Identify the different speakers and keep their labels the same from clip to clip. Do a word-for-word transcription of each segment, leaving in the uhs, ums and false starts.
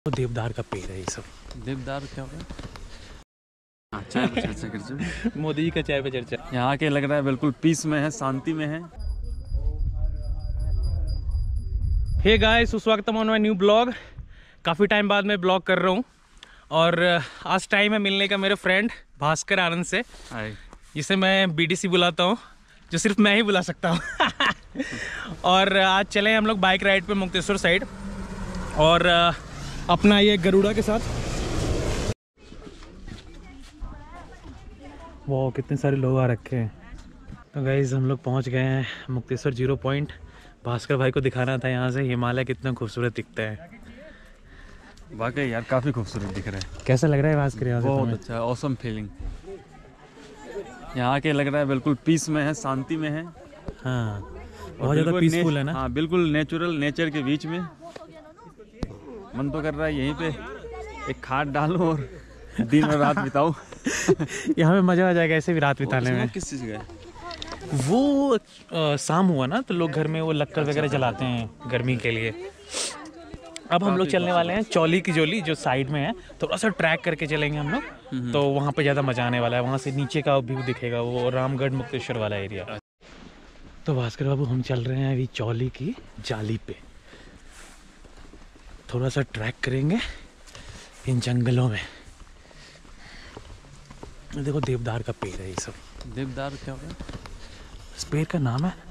Speaker 1: तो देवदार का पेड़ है ये सब।
Speaker 2: देवदार क्या होगा? चाय पे चर्चा कर
Speaker 1: मोदी जी का चाय पे चर्चा।
Speaker 2: यहाँ के लग रहा है बिल्कुल पीस में है, शांति में है।
Speaker 1: हे गाइस, स्वागतम ऑन माय न्यू ब्लॉग। काफ़ी टाइम बाद मैं ब्लॉग कर रहा हूँ और आज टाइम है मिलने का मेरे फ्रेंड भास्कर आनंद से, जिसे मैं बीडीसी बुलाता हूँ, जो सिर्फ मैं ही बुला सकता हूँ। और आज चले हम लोग बाइक राइड पे मुक्तेश्वर साइड और अपना ये गरुड़ा के साथ। वो कितने सारे लोग आ रखे हैं। तो गाइस हम लोग पहुंच गए हैं मुक्तेश्वर जीरो पॉइंट। भास्कर भाई को दिखाना था यहाँ से हिमालय कितना खूबसूरत दिखता है।
Speaker 2: वाकई यार काफ़ी खूबसूरत दिख रहा है।
Speaker 1: कैसा लग रहा है भास्कर यहाँ से?
Speaker 2: बहुत अच्छा, ऑसम फीलिंग। यहाँ के लग रहा है बिल्कुल पीस में है, शांति में है।
Speaker 1: हाँ, बहुत ज़्यादा पीसफुल है ना।
Speaker 2: हाँ बिल्कुल नेचुरल, नेचर के बीच में। मन तो कर रहा है यहीं पे एक खाट डालो और दिन और रात बिताओ।
Speaker 1: यहाँ पे मज़ा आ जाएगा ऐसे भी रात बिताने में।
Speaker 2: किस चीज़ का है
Speaker 1: वो आ, शाम हुआ ना तो लोग घर में वो लक्कर वगैरह जलाते हैं गर्मी के लिए। अब हम लोग चलने वाले हैं चौली की जोली, जो साइड में है। थोड़ा सा ट्रैक करके चलेंगे हम लोग, तो वहाँ पे ज़्यादा मजा आने वाला है। वहाँ से नीचे का व्यू दिखेगा, वो रामगढ़ मुक्तेश्वर वाला एरिया। तो भास्कर बाबू हम चल रहे हैं अभी चौली की जाली पे। थोड़ा सा ट्रैक करेंगे इन जंगलों में। देखो देवदार का पेड़ है ये सब।
Speaker 2: देवदार क्या होगा?
Speaker 1: इस पेड़ का नाम है।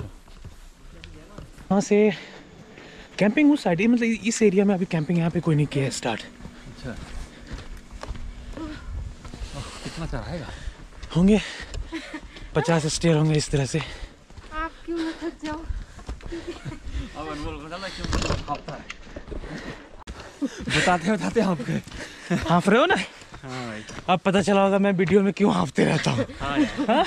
Speaker 1: वहाँ से कैंपिंग उस साइड, मतलब इस एरिया में अभी कैंपिंग यहाँ पे कोई नहीं किया है स्टार्ट।
Speaker 2: अच्छा, कितना चढ़ाएगा?
Speaker 1: होंगे पचास स्टेयर होंगे इस तरह से।
Speaker 3: आप क्यों न थक जाओ?
Speaker 2: अब अनमोल बता क्यों हाफता है? बताते बताते आपके
Speaker 1: हाँफ रहे हो ना।
Speaker 2: हाँ भाई,
Speaker 1: अब पता चला होगा मैं वीडियो में क्यों हाँफते रहता हूँ।
Speaker 2: हाँ यार।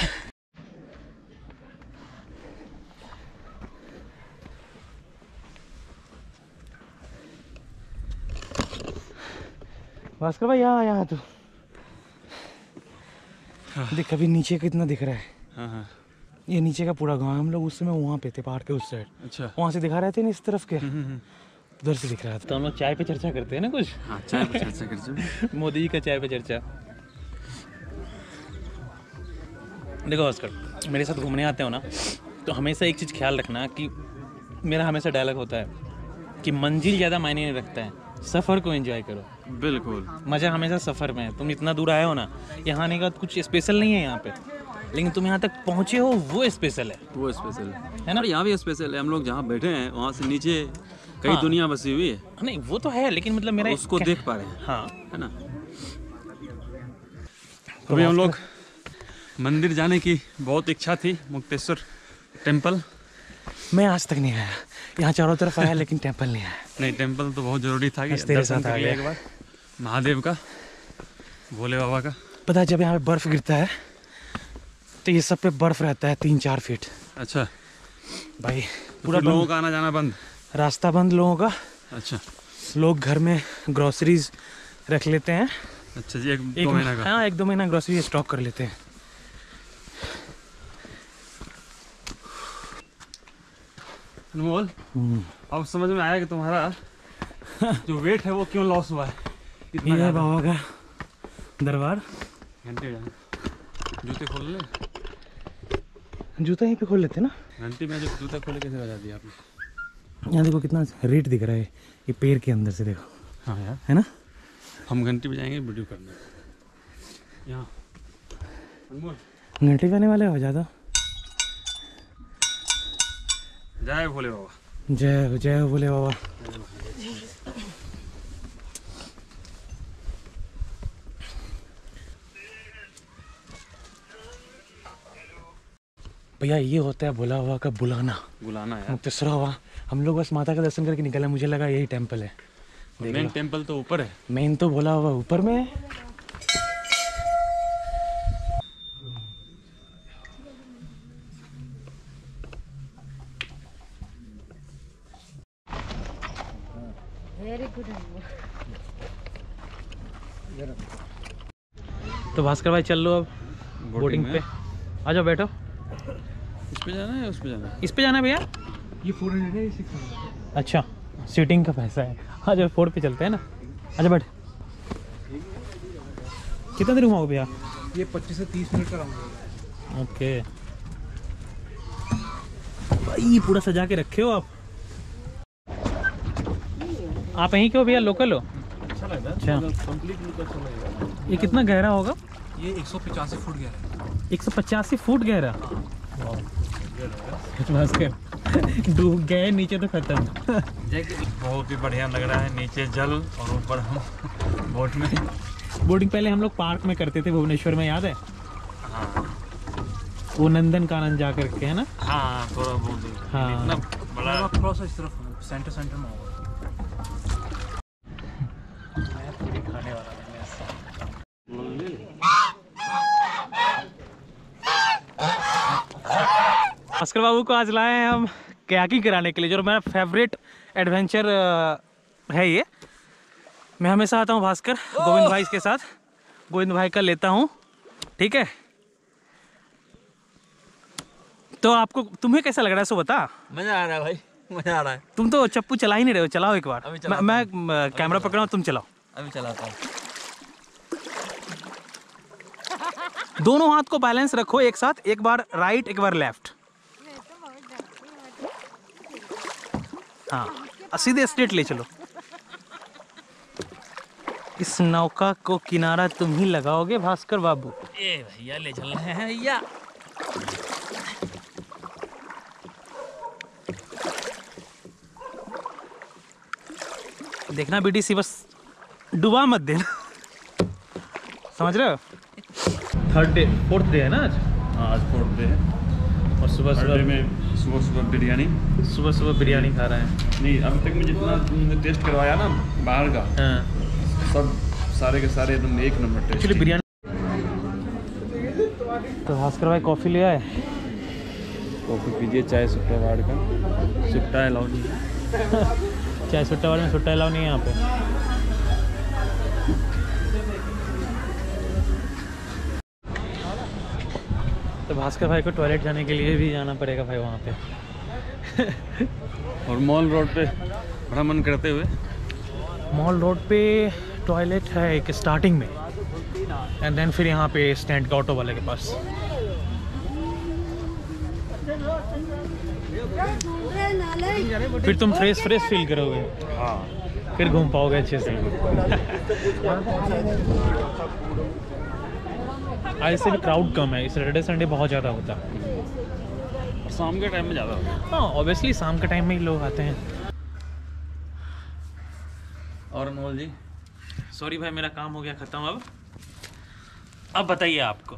Speaker 1: भास्कर भाई यहाँ यहाँ तो देख, अभी नीचे कितना दिख रहा है।
Speaker 2: हाँ हाँ,
Speaker 1: ये नीचे का पूरा गांव है। हम लोग उस समय वहाँ पे थे, पहाड़ के उस साइड।
Speaker 2: अच्छा,
Speaker 1: वहाँ से दिखा रहे थे ना इस तरफ के, उधर से दिख रहा था। तो हम लोग चाय पे चर्चा करते हैं ना कुछ।
Speaker 2: हाँ चाय पे चर्चा कर।
Speaker 1: मोदी जी का चाय पे चर्चा। देखो भास्कर, मेरे साथ घूमने आते हो ना तो हमेशा एक चीज़ ख्याल रखना कि मेरा हमेशा डायलॉग होता है कि मंजिल ज़्यादा मायने नहीं रखता है, सफ़र को एंजॉय करो।
Speaker 2: बिल्कुल,
Speaker 1: मज़ा हमेशा सफ़र में है। तुम इतना दूर आए हो ना, यहाँ आने का कुछ स्पेशल नहीं है यहाँ पे, लेकिन तुम यहाँ तक पहुँचे हो वो स्पेशल है।
Speaker 2: वो स्पेशल है,
Speaker 1: है ना।
Speaker 2: यहाँ भी स्पेशल है। हम लोग जहाँ बैठे हैं वहाँ से नीचे कई
Speaker 1: हाँ।
Speaker 2: दुनिया बसी हुई है।
Speaker 1: नहीं वो तो है, लेकिन मतलब मेरा
Speaker 2: उसको
Speaker 1: क्या...
Speaker 2: देख पा रहे हैं।
Speaker 1: हाँ,
Speaker 2: है ना। तो अभी हम लोग मंदिर जाने की बहुत इच्छा थी, मुक्तेश्वर टेम्पल।
Speaker 1: मैं आज तक नहीं आया यहाँ, चारों तरफ आया लेकिन टेम्पल नहीं आया।
Speaker 2: नहीं, टेम्पल तो बहुत जरूरी था कि
Speaker 1: तेरे साथ आ गया
Speaker 2: एक बार महादेव का, भोले बाबा का।
Speaker 1: पता है जब यहाँ पे बर्फ गिरता है तो ये सब पे बर्फ रहता है तीन चार फीट।
Speaker 2: अच्छा
Speaker 1: भाई
Speaker 2: तो
Speaker 1: पूरा
Speaker 2: लोगों का आना जाना बंद,
Speaker 1: रास्ता बंद लोगों का।
Speaker 2: अच्छा,
Speaker 1: लोग घर में ग्रोसरीज रख लेते हैं।
Speaker 2: अच्छा जी, एक,
Speaker 1: एक
Speaker 2: दो महीना का।
Speaker 1: हाँ, एक दो महीना ग्रोसरी स्टॉक कर लेते हैं।
Speaker 2: अनमोल, अब समझ में आया कि तुम्हारा जो वेट है वो क्यों लॉस हुआ है।
Speaker 1: ये है बाबा का दरबार।
Speaker 2: घंटे जूते खोल ले,
Speaker 1: जूता यहीं पे खोल लेते हैं ना।
Speaker 2: घंटी में जो जूता खोले कैसे बजा दिया आपने?
Speaker 1: यहाँ देखो कितना रेट दिख रहा है ये पेड़ के अंदर से, देखो।
Speaker 2: हाँ यार,
Speaker 1: है ना।
Speaker 2: हम घंटी बजाएंगे, वीडियो करना यहाँ। अनमोल,
Speaker 1: घंटे बजाने वाले हो ज़्यादा।
Speaker 2: जय भोले बाबा।
Speaker 1: जय हो जय हो भोले बाबा। भैया ये होता है भोला बाबा का बुलाना,
Speaker 2: बुलाना है।
Speaker 1: मुक्तेश्वर बाबा। हम लोग बस माता का दर्शन करके निकले, मुझे लगा यही टेम्पल है।
Speaker 2: मेन टेम्पल तो ऊपर है।
Speaker 1: मेन तो भोला बाबा ऊपर में है।
Speaker 3: Very good.
Speaker 1: तो भास्कर भाई चल लो अब बोटिंग पे। आ जाओ बैठो।
Speaker 2: इस पे जाना है उस पे जाना है?
Speaker 1: इस पे जाना है भैया।
Speaker 4: ये फोर हंड्रेड है, सिक्स हंड्रेड।
Speaker 1: अच्छा, सीटिंग का पैसा है। हाँ जब फोर्ट पे चलते हैं ना। अच्छा बैठ। कितना देर घुमाओगे भैया?
Speaker 4: ये पच्चीस से तीस मिनट का राउंड होगा।
Speaker 1: ओके भाई पूरा सजा के रखे हो आप। आप यहीं के हो भैया, लोकल हो?
Speaker 4: अच्छा लग रहा
Speaker 1: अच्छा।
Speaker 4: है, कंप्लीट लुक अच्छा लगेगा।
Speaker 1: ये कितना गहरा होगा?
Speaker 4: ये एक सौ पचासी फुट गहरा है।
Speaker 1: एक सौ पचासी फुट गहरा। डूब गए नीचे तो खत्म।
Speaker 2: बहुत ही बढ़िया लग रहा है, नीचे जल और ऊपर हम बोट में।
Speaker 1: बोटिंग पहले हम लोग पार्क में करते थे भुवनेश्वर में, याद है?
Speaker 2: हाँ
Speaker 1: वो नंदन कानन जा करके, है ना?
Speaker 2: हाँ थोड़ा बहुत
Speaker 1: हाँ।
Speaker 2: इतना बड़ा
Speaker 4: थोड़ा सा इस तरफ होगा, सेंटर सेंटर में होगा।
Speaker 1: खाने वाला भास्कर बाबू को आज लाए हैं हम कयाकिंग कराने के लिए, जो मेरा फेवरेट एडवेंचर है ये। मैं हमेशा आता हूँ भास्कर गोविंद भाई के साथ, गोविंद भाई का लेता हूँ, ठीक है? तो आपको तुम्हें कैसा लग रहा है सो बता।
Speaker 2: मजा आ रहा है भाई, मजा आ रहा है।
Speaker 1: तुम तो चप्पू चला ही नहीं रहे हो, चलाओ एक बार।
Speaker 2: अभी
Speaker 1: मैं, मैं कैमरा पकड़ा, तुम चलाओ।
Speaker 2: अभी चलाता हूँ।
Speaker 1: दोनों हाथ को बैलेंस रखो एक साथ, एक बार राइट एक बार लेफ्ट। हाँ सीधे स्ट्रेट ले चलो। इस नौका को किनारा तुम ही लगाओगे भास्कर बाबू। ए भैया ले चल रहे हैं भैया। देखना बीडीसी बस डुबा मत देना, समझ रहे हो? थर्ड डे, फोर्थ डे है ना आज?
Speaker 2: हाँ आज फोर्थ डे है
Speaker 1: और सुबह सुबह
Speaker 2: में सुबह सुबह बिरयानी
Speaker 1: सुबह सुबह बिरयानी खा रहे हैं।
Speaker 2: नहीं अभी तक मैं जितना तुमने टेस्ट करवाया ना बाहर का,
Speaker 1: हाँ
Speaker 2: सब सारे के सारे एकदम एक नंबर टेस्ट।
Speaker 1: एक्चुअली बिरयानी। तो भास्कर भाई कॉफ़ी ले आए।
Speaker 2: कॉफ़ी पीजिए, चाय सुट्टा वाड़ का सुट्टा अलाउ नहीं है।
Speaker 1: चाय सुट्टा वाले में सुट्टा अलाउ नहीं है यहाँ पे। तो भास्कर भाई को टॉयलेट जाने के लिए भी जाना पड़ेगा भाई वहाँ पे।
Speaker 2: और मॉल रोड पे भ्रमण करते हुए
Speaker 1: मॉल रोड पे टॉयलेट है एक स्टार्टिंग में, एंड देन फिर यहाँ पे स्टैंड का ऑटो वाले के पास। फिर तुम फ्रेश फ्रेश फील करोगे।
Speaker 2: हाँ
Speaker 1: फिर घूम पाओगे अच्छे से। आज से भी क्राउड कम है, सैटरडे संडे बहुत ज़्यादा होता है।
Speaker 2: और शाम के टाइम में ज़्यादा होता है।
Speaker 1: हाँ ऑब्वियसली शाम के टाइम में ही लोग आते हैं।
Speaker 2: और अनमोल जी
Speaker 1: सॉरी भाई मेरा काम हो गया ख़त्म। अब अब बताइए आपको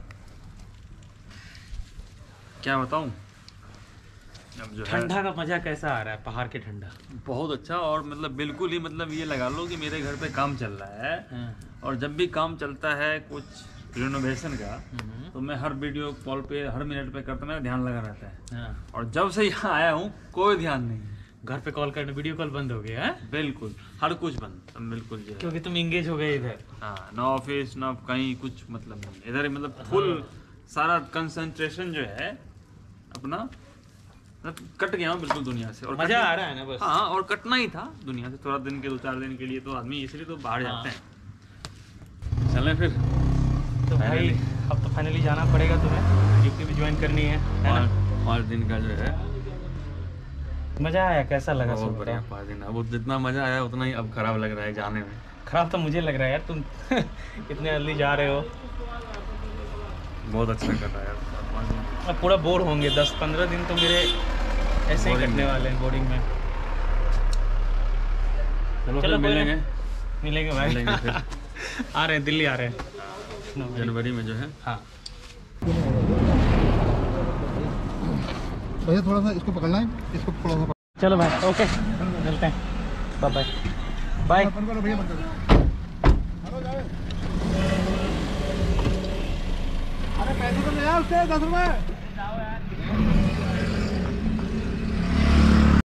Speaker 2: क्या बताऊँ। अब जो है
Speaker 1: ठंडा का मज़ा कैसा आ रहा है? पहाड़ के ठंडा
Speaker 2: बहुत अच्छा, और मतलब बिल्कुल ही मतलब ये लगा लो कि मेरे घर पे काम चल रहा है।
Speaker 1: हाँ।
Speaker 2: और जब भी काम चलता है कुछ रिनोवेशन का,
Speaker 1: हम्म।
Speaker 2: तो मैं हर वीडियो कॉल पे हर मिनट पे करता, मेरा ध्यान लगा रहता है।
Speaker 1: हाँ।
Speaker 2: और जब से यहाँ आया हूँ कोई ध्यान नहीं,
Speaker 1: घर पे कॉल करने वीडियो कॉल बंद हो गया है?
Speaker 2: बिल्कुल हर कुछ बंद, अब बिल्कुल जो है।
Speaker 1: क्योंकि तुम इंगेज हो गए इधर।
Speaker 2: हाँ ना ऑफिस ना कहीं कुछ मतलब नहीं, इधर ही मतलब फुल सारा कंसंट्रेशन जो है अपना मतलब कट गया हूँ बिल्कुल दुनिया से। और
Speaker 1: मजा
Speaker 2: कटना-
Speaker 1: आ रहा है ना बस।
Speaker 2: हाँ और कटना ही था दुनिया से थोड़ा दिन के दो चार दिन के लिए, तो आदमी इसलिए तो बाहर
Speaker 1: हाँ।
Speaker 2: जाते हैं। चलें फिर।
Speaker 1: तो भाई
Speaker 2: Finally।
Speaker 1: अब तो फाइनली जाना पड़ेगा तुम्हें, ड्यूटी भी ज्वाइन करनी है, है ना?
Speaker 2: पाँच पाँच दिन का जो है
Speaker 1: मजा आया? कैसा लगा
Speaker 2: बहुत
Speaker 1: सब
Speaker 2: बढ़िया
Speaker 1: बताओ?
Speaker 2: पाँच दिन। अब जितना मजा आया उतना ही अब खराब लग रहा है जाने में।
Speaker 1: खराब तो मुझे लग रहा है यार, तुम इतने जल्दी जा रहे हो।
Speaker 2: बहुत अच्छा कर रहा है यार पाँच दिन।
Speaker 1: अब पूरा बोर होंगे, दस पंद्रह दिन तो मेरे ऐसे ही
Speaker 2: Boring
Speaker 1: कटने
Speaker 2: में।
Speaker 1: वाले हैं बोर्डिंग में।
Speaker 2: चलो
Speaker 1: चलो
Speaker 2: फिर
Speaker 1: कोई
Speaker 2: मिलेंगे
Speaker 1: मिलेंगे भाई।
Speaker 2: मिलेंगे फिर
Speaker 1: आ रहे हैं, दिल्ली आ रहे हैं। No,
Speaker 2: जनवरी में जो है।
Speaker 1: हाँ
Speaker 4: भैया थोड़ा सा इसको पकड़ना है, इसको थोड़ा सा
Speaker 1: चलो भाई, ओके मिलते हैं, बाय बाय बाय।
Speaker 4: बंद करो भैया, बंद करो। अरे पैसे तो ले आओ उससे दस रुपए।